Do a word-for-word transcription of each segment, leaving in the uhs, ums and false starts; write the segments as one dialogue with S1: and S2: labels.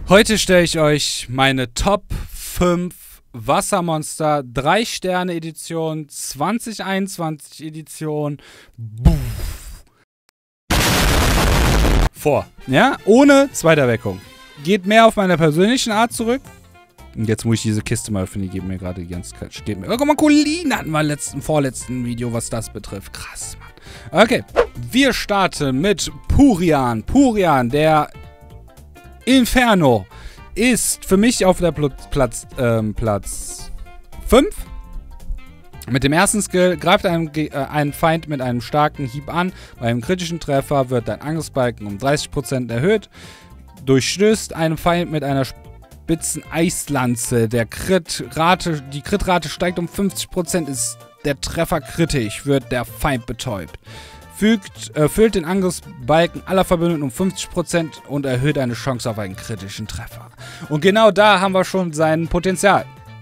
S1: Heute stelle ich euch meine Top fünf Wassermonster drei Sterne Edition zwanzig einundzwanzig Edition vor. Ja, ohne Zweiterweckung. Geht mehr auf meiner persönlichen Art zurück. Und jetzt muss ich diese Kiste mal öffnen, die geben mir gerade ganz kalt. Steht mir. Guck mal, Colin hatten wir im letzten, vorletzten Video, was das betrifft. Krass, Mann. Okay, wir starten mit Purian. Purian, der Inferno, ist für mich auf der Pl Platz, ähm, Platz fünf. Mit dem ersten Skill greift ein, äh, ein Feind mit einem starken Hieb an. Bei einem kritischen Treffer wird dein Angriffsbalken um dreißig Prozent erhöht. Durchstößt einen Feind mit einer spitzen Eislanze. Der Crit-Rate, die Crit-Rate steigt um fünfzig Prozent. Ist der Treffer kritisch, wird der Feind betäubt. Fügt, äh, füllt den Angriffsbalken aller Verbündeten um fünfzig Prozent und erhöht eine Chance auf einen kritischen Treffer. Und genau da haben wir schon sein Potenzial.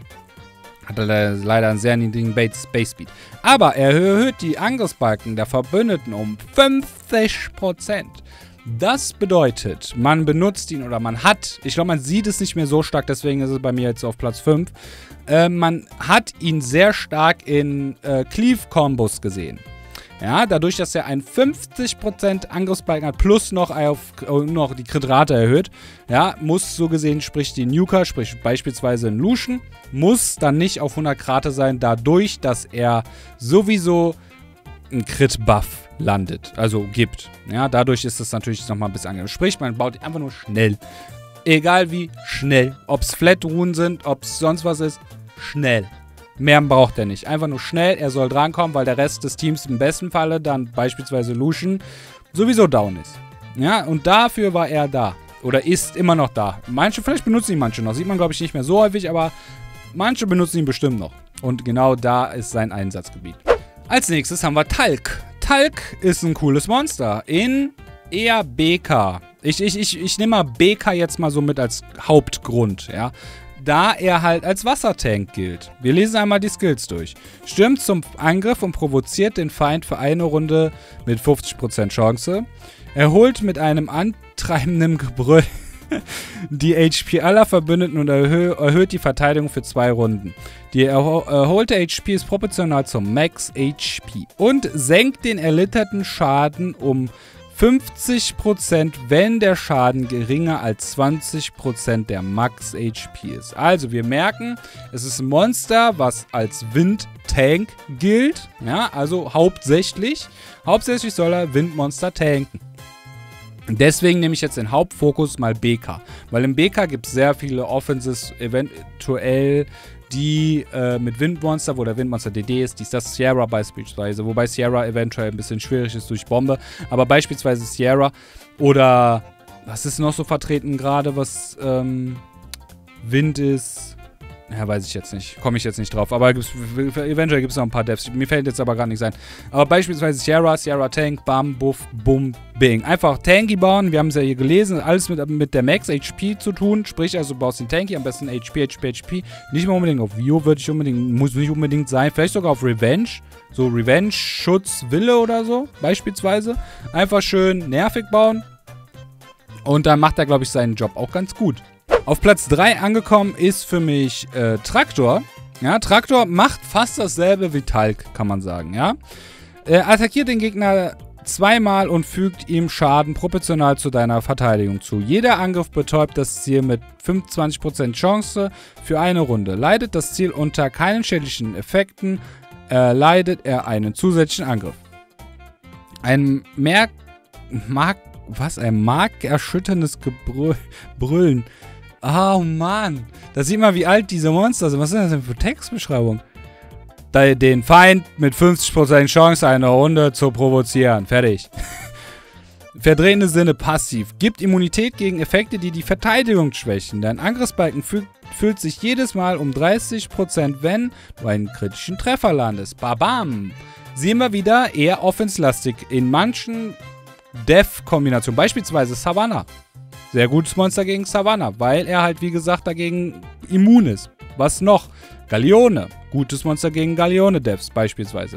S1: Hat er leider einen sehr niedrigen Base Speed. Aber er erhöht die Angriffsbalken der Verbündeten um fünfzig Prozent. Das bedeutet, man benutzt ihn oder man hat, ich glaube, man sieht es nicht mehr so stark, deswegen ist es bei mir jetzt auf Platz fünf. Äh, man hat ihn sehr stark in äh, Cleave-Kombos gesehen. Ja, dadurch, dass er einen fünfzig Prozent Angriffsbalken hat, plus noch, auf, noch die Crit-Rate erhöht, ja, muss so gesehen, sprich die Nuker, sprich beispielsweise ein Lucian, muss dann nicht auf hundert Rate sein, dadurch, dass er sowieso einen Crit-Buff landet, also gibt. Ja, dadurch ist es natürlich nochmal ein bisschen angenehm. Sprich, man baut einfach nur schnell. Egal wie schnell. Ob es Flat-Runen sind, ob es sonst was ist, schnell. Mehr braucht er nicht. Einfach nur schnell, er soll drankommen, weil der Rest des Teams im besten Falle, dann beispielsweise Lucian, sowieso down ist. Ja, und dafür war er da. Oder ist immer noch da. Manche, vielleicht benutzen ihn manche noch. Sieht man, glaube ich, nicht mehr so häufig, aber manche benutzen ihn bestimmt noch. Und genau da ist sein Einsatzgebiet. Als nächstes haben wir Talk. Talk ist ein cooles Monster. In eher B K. Ich, ich, ich, ich nehme mal B K jetzt mal so mit als Hauptgrund, ja. Da er halt als Wassertank gilt. Wir lesen einmal die Skills durch. Stürmt zum Angriff und provoziert den Feind für eine Runde mit fünfzig Prozent Chance. Erholt mit einem antreibenden Gebrüll die H P aller Verbündeten und erhö erhöht die Verteidigung für zwei Runden. Die erho erholte H P ist proportional zum Max H P und senkt den erlitterten Schaden um fünfzig Prozent, wenn der Schaden geringer als zwanzig Prozent der Max H P ist. Also wir merken, es ist ein Monster, was als Windtank gilt. Ja, also hauptsächlich. Hauptsächlich soll er Windmonster tanken. Deswegen nehme ich jetzt den Hauptfokus mal B K. Weil im B K gibt es sehr viele Offenses eventuell, die äh, mit Windmonster, wo der Windmonster D D ist, die ist das Sierra beispielsweise, wobei Sierra eventuell ein bisschen schwierig ist durch Bombe, aber beispielsweise Sierra oder was ist noch so vertreten gerade, was ähm, Wind ist, ja, weiß ich jetzt nicht, komme ich jetzt nicht drauf, aber eventuell gibt es noch ein paar Devs, mir fällt jetzt aber gar nichts ein, aber beispielsweise Sierra, Sierra Tank, Bam, Buff, Bum, Bing. Einfach Tanky bauen, wir haben es ja hier gelesen, alles mit, mit der Max H P zu tun, sprich also du baust den Tanky, am besten H P, H P, H P, nicht mal unbedingt auf View, würde ich unbedingt, muss nicht unbedingt sein, vielleicht sogar auf Revenge, so Revenge, Schutz, Wille oder so, beispielsweise, einfach schön nervig bauen und dann macht er, glaube ich, seinen Job auch ganz gut. Auf Platz drei angekommen ist für mich äh, Traktor. Ja, Traktor macht fast dasselbe wie Talk, kann man sagen, ja. Er attackiert den Gegner zweimal und fügt ihm Schaden proportional zu deiner Verteidigung zu. Jeder Angriff betäubt das Ziel mit fünfundzwanzig Prozent Chance für eine Runde. Leidet das Ziel unter keinen schädlichen Effekten, äh, leidet er einen zusätzlichen Angriff. Ein Merk... Mark... Was? Ein markerschütterndes Gebrüll... Brüllen. Oh Mann. Da sieht man, wie alt diese Monster sind. Was ist das denn für Textbeschreibung? Den Feind mit fünfzig Prozent Chance eine Runde zu provozieren. Fertig. Verdrehende Sinne passiv. Gibt Immunität gegen Effekte, die die Verteidigung schwächen. Dein Angriffsbalken fügt, füllt sich jedes Mal um dreißig Prozent, wenn du einen kritischen Treffer landest. Babam. Sehen wir wieder eher offenslastig in manchen Dev-Kombinationen. Beispielsweise Savannah. Sehr gutes Monster gegen Savannah, weil er halt, wie gesagt, dagegen immun ist. Was noch? Galeone. Gutes Monster gegen Galeone-Devs beispielsweise.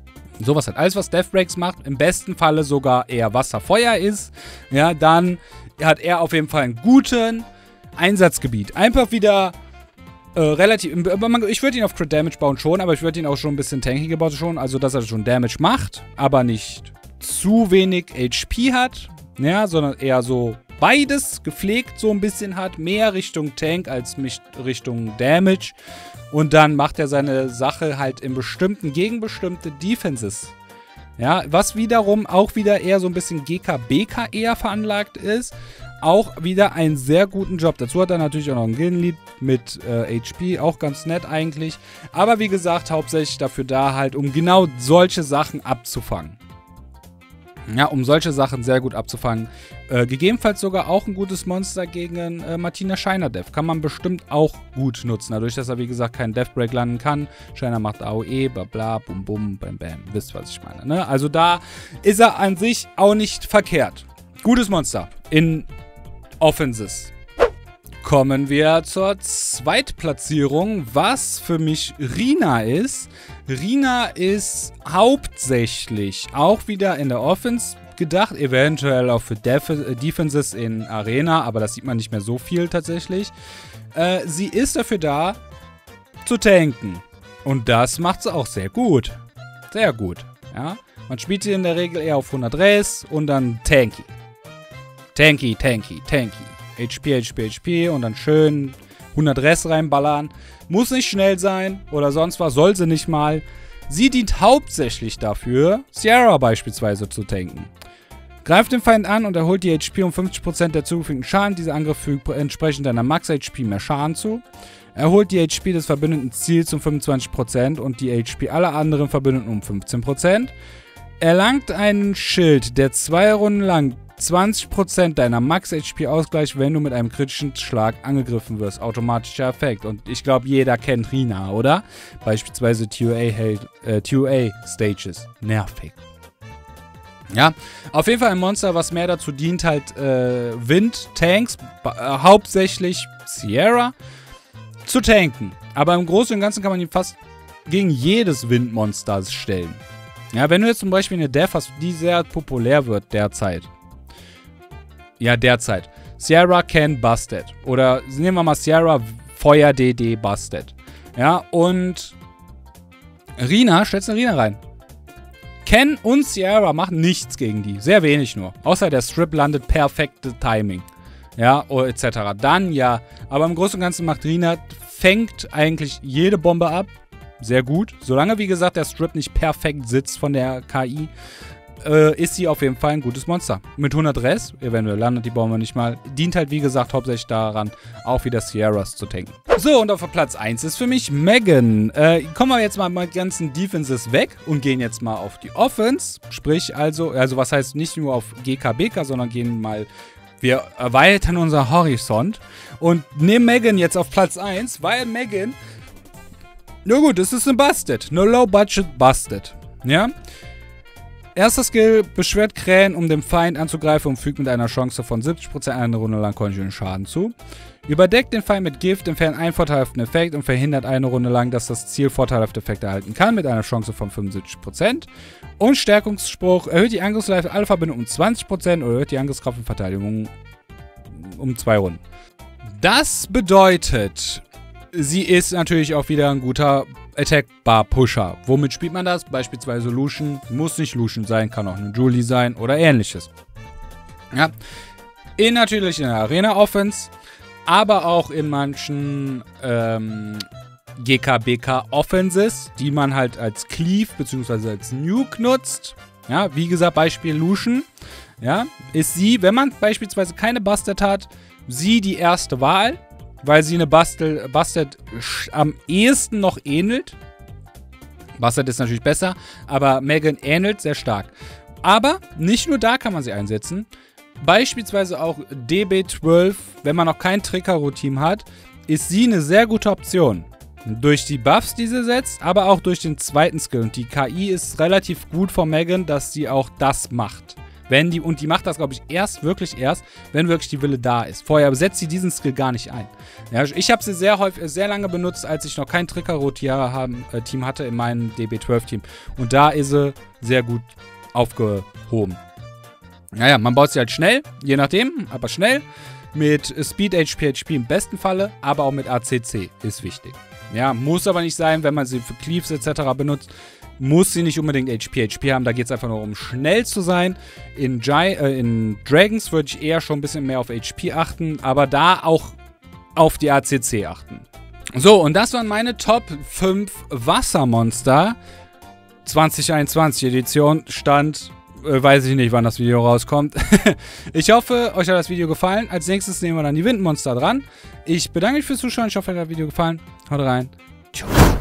S1: Sowas halt. Alles, was Death Breaks macht, im besten Falle sogar eher Wasser-Feuer ist, ja, dann hat er auf jeden Fall einen guten Einsatzgebiet. Einfach wieder äh, relativ... Ich würde ihn auf Crit Damage bauen schon, aber ich würde ihn auch schon ein bisschen tanky gebaut schon. Also, dass er schon Damage macht, aber nicht zu wenig H P hat. Ja, sondern eher so beides gepflegt so ein bisschen hat. Mehr Richtung Tank als Richtung Damage. Und dann macht er seine Sache halt in bestimmten, gegen bestimmte Defenses. Ja, was wiederum auch wieder eher so ein bisschen G K B K eher veranlagt ist. Auch wieder einen sehr guten Job. Dazu hat er natürlich auch noch ein Gildenlied mit äh, H P, auch ganz nett eigentlich. Aber wie gesagt, hauptsächlich dafür da halt, um genau solche Sachen abzufangen. Ja, um solche Sachen sehr gut abzufangen. Äh, gegebenenfalls sogar auch ein gutes Monster gegen äh, Martina Shiner Death. Kann man bestimmt auch gut nutzen. Dadurch, dass er, wie gesagt, keinen Deathbreak landen kann. Shiner macht A O E, bla bla, bum bum, bam bam. Wisst, was ich meine, ne? Also da ist er an sich auch nicht verkehrt. Gutes Monster in Offenses. Kommen wir zur Zweitplatzierung, was für mich Rina ist. Rina ist hauptsächlich auch wieder in der Offense gedacht, eventuell auch für Def Defenses in Arena, aber das sieht man nicht mehr so viel tatsächlich. Äh, sie ist dafür da, zu tanken. Und das macht sie auch sehr gut. Sehr gut, ja. Man spielt sie in der Regel eher auf hundert Res und dann tanky. Tanky, tanky, tanky. H P, H P, H P und dann schön hundert Res reinballern. Muss nicht schnell sein oder sonst was, soll sie nicht mal. Sie dient hauptsächlich dafür, Sierra beispielsweise zu tanken. Greift den Feind an und erholt die H P um fünfzig Prozent der zugefügten Schaden. Dieser Angriff fügt entsprechend deiner Max-H P mehr Schaden zu. Erholt die H P des verbündeten Ziels um fünfundzwanzig Prozent und die H P aller anderen Verbündeten um fünfzehn Prozent. Erlangt einen Schild, der zwei Runden lang zwanzig Prozent deiner Max-H P ausgleicht, wenn du mit einem kritischen Schlag angegriffen wirst. Automatischer Effekt. Und ich glaube, jeder kennt Rina, oder? Beispielsweise T U A-Stages. Nervig. Ja, auf jeden Fall ein Monster, was mehr dazu dient, halt äh, Wind, Tanks, äh, hauptsächlich Sierra, zu tanken. Aber im Großen und Ganzen kann man ihn fast gegen jedes Windmonster stellen. Ja, wenn du jetzt zum Beispiel eine Death hast, die sehr populär wird derzeit. Ja, derzeit. Sierra Ken Busted. Oder nehmen wir mal Sierra Feuer D D Busted. Ja, und Rina, stellst du Rina rein. Ken und Sierra machen nichts gegen die. Sehr wenig nur. Außer der Strip landet perfekte Timing. Ja, et cetera. Dann ja. Aber im Großen und Ganzen macht Rina, fängt eigentlich jede Bombe ab. Sehr gut. Solange, wie gesagt, der Strip nicht perfekt sitzt von der K I, äh, ist sie auf jeden Fall ein gutes Monster. Mit hundert Res, eventuell landet die Bombe nicht mal, dient halt, wie gesagt, hauptsächlich daran, auch wieder Sierras zu tanken. So, und auf Platz eins ist für mich Megan. Äh, kommen wir jetzt mal mit ganzen Defenses weg und gehen jetzt mal auf die Offense. Sprich, also, also was heißt nicht nur auf G K B K, sondern gehen mal... Wir erweitern unser Horizont und nehmen Megan jetzt auf Platz eins, weil Megan... Na gut, es ist ein Busted. Eine Low-Budget Busted. Ja? Erster Skill, beschwert Krähen, um den Feind anzugreifen und fügt mit einer Chance von siebzig Prozent eine Runde lang kontinuierlichen Schaden zu. Überdeckt den Feind mit Gift, entfernt einen vorteilhaften Effekt und verhindert eine Runde lang, dass das Ziel vorteilhafte Effekte erhalten kann, mit einer Chance von fünfundsiebzig Prozent. Und Stärkungsspruch, erhöht die Angriffsleistung aller Verbündeten um zwanzig Prozent oder erhöht die Angriffskraft und Verteidigung um zwei Runden. Das bedeutet... Sie ist natürlich auch wieder ein guter Attack-Bar-Pusher. Womit spielt man das? Beispielsweise Lucian. Muss nicht Lucian sein, kann auch eine Julie sein oder ähnliches. Ja. In natürlich in der Arena-Offense, aber auch in manchen ähm, G K B K-Offenses, die man halt als Cleave bzw. als Nuke nutzt. Ja, wie gesagt, Beispiel Lucian. Ja, ist sie, wenn man beispielsweise keine Busted hat, sie die erste Wahl. Weil sie eine Busted, Busted am ehesten noch ähnelt. Busted ist natürlich besser, aber Megan ähnelt sehr stark. Aber nicht nur da kann man sie einsetzen. Beispielsweise auch D B zwölf, wenn man noch kein Trickero-Team hat, ist sie eine sehr gute Option. Durch die Buffs, die sie setzt, aber auch durch den zweiten Skill. Und die K I ist relativ gut von Megan, dass sie auch das macht. Wenn die, und die macht das, glaube ich, erst, wirklich erst, wenn wirklich die Wille da ist. Vorher setzt sie diesen Skill gar nicht ein. Ja, ich habe sie sehr häufig, sehr lange benutzt, als ich noch kein Trickero-Team hatte in meinem D B zwölf Team. Und da ist sie sehr gut aufgehoben. Naja, man baut sie halt schnell, je nachdem, aber schnell. Mit Speed H P H P im besten Falle, aber auch mit A C C ist wichtig. Ja, muss aber nicht sein, wenn man sie für Cleaves et cetera benutzt. Muss sie nicht unbedingt H P H P haben, da geht es einfach nur um schnell zu sein. In, Gi äh, in Dragons würde ich eher schon ein bisschen mehr auf H P achten, aber da auch auf die A C C achten. So, und das waren meine Top fünf Wassermonster. zwanzig einundzwanzig Edition, Stand, äh, weiß ich nicht, wann das Video rauskommt. Ich hoffe, euch hat das Video gefallen. Als nächstes nehmen wir dann die Windmonster dran. Ich bedanke mich fürs Zuschauen, ich hoffe, euch hat das Video gefallen. Haut rein. Tschüss.